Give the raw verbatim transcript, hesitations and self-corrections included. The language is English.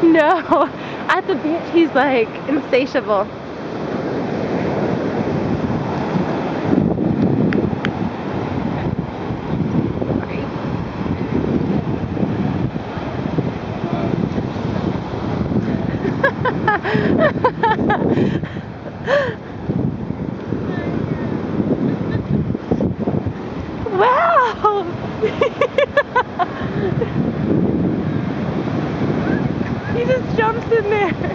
No, at the beach he's like insatiable. Wow! He just jumps in there.